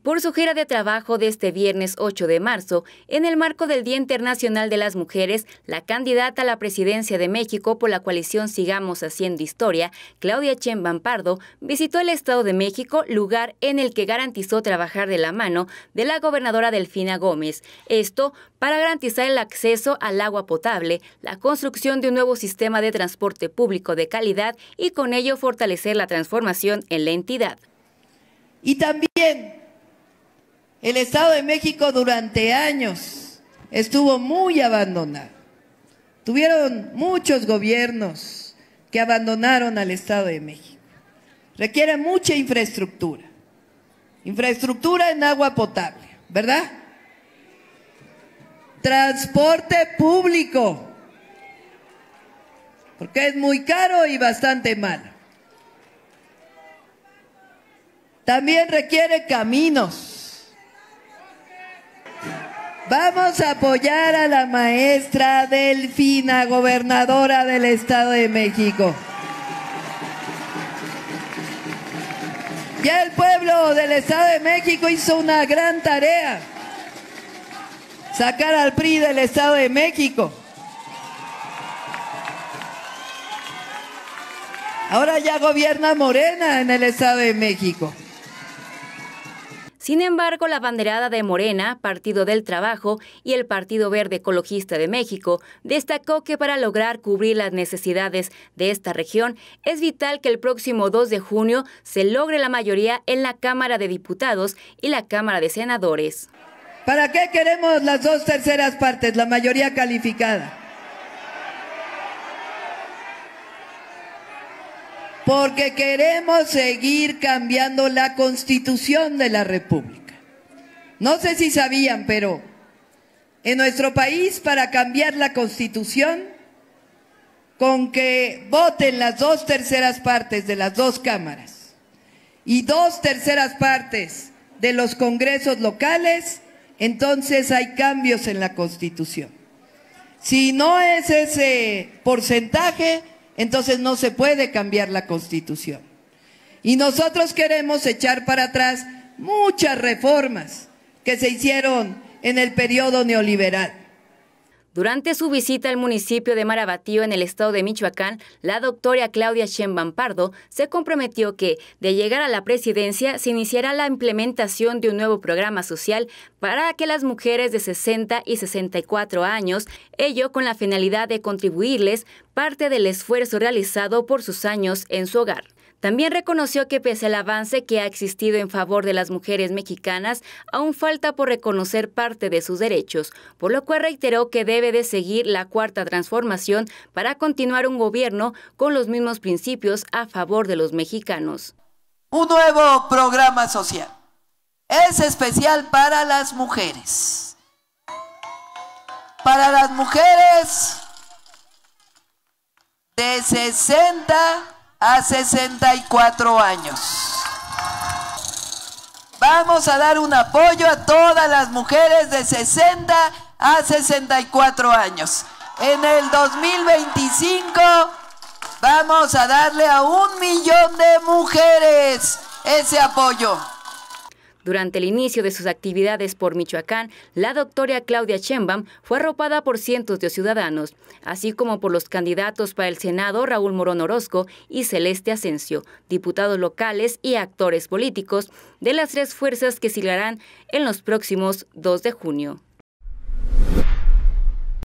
por su gira de trabajo de este viernes 8 de marzo, en el marco del Día Internacional de las Mujeres, la candidata a la presidencia de México por la coalición Sigamos Haciendo Historia, Claudia Sheinbaum Pardo, visitó el Estado de México, lugar en el que garantizó trabajar de la mano de la gobernadora Delfina Gómez. Esto para garantizar el acceso al agua potable, la construcción de un nuevo sistema de transporte público de calidad y con ello fortalecer la transformación en la entidad. Y también el Estado de México durante años estuvo muy abandonado. Tuvieron muchos gobiernos que abandonaron al Estado de México. Requiere mucha infraestructura. Infraestructura en agua potable, ¿verdad? Transporte público, porque es muy caro y bastante malo. También requiere caminos. Vamos a apoyar a la maestra Delfina, gobernadora del Estado de México. Ya el pueblo del Estado de México hizo una gran tarea: sacar al PRI del Estado de México. Ahora ya gobierna Morena en el Estado de México. Sin embargo, la banderada de Morena, Partido del Trabajo y el Partido Verde Ecologista de México destacó que para lograr cubrir las necesidades de esta región es vital que el próximo 2 de junio se logre la mayoría en la Cámara de Diputados y la Cámara de Senadores. ¿Para qué queremos las 2/3 partes, la mayoría calificada? Porque queremos seguir cambiando la Constitución de la República. No sé si sabían, pero en nuestro país, para cambiar la Constitución, con que voten las 2/3 partes de las dos cámaras y 2/3 partes de los congresos locales, entonces hay cambios en la Constitución. Si no es ese porcentaje, entonces no se puede cambiar la Constitución. Y nosotros queremos echar para atrás muchas reformas que se hicieron en el periodo neoliberal. Durante su visita al municipio de Marabatío, en el estado de Michoacán, la doctora Claudia Sheinbaum Pardo se comprometió que, de llegar a la presidencia, se iniciará la implementación de un nuevo programa social para que las mujeres de 60 y 64 años, ello con la finalidad de contribuirles parte del esfuerzo realizado por sus años en su hogar. También reconoció que pese al avance que ha existido en favor de las mujeres mexicanas, aún falta por reconocer parte de sus derechos, por lo cual reiteró que debe de seguir la cuarta transformación para continuar un gobierno con los mismos principios a favor de los mexicanos. Un nuevo programa social es especial para las mujeres. Para las mujeres de 60 a 64 años. Vamos a dar un apoyo a todas las mujeres de 60 a 64 años. En el 2025 vamos a darle a 1 millón de mujeres ese apoyo. Durante el inicio de sus actividades por Michoacán, la doctora Claudia Sheinbaum fue arropada por cientos de ciudadanos, así como por los candidatos para el Senado Raúl Morón Orozco y Celeste Asensio, diputados locales y actores políticos de las 3 fuerzas que siglarán en los próximos 2 de junio.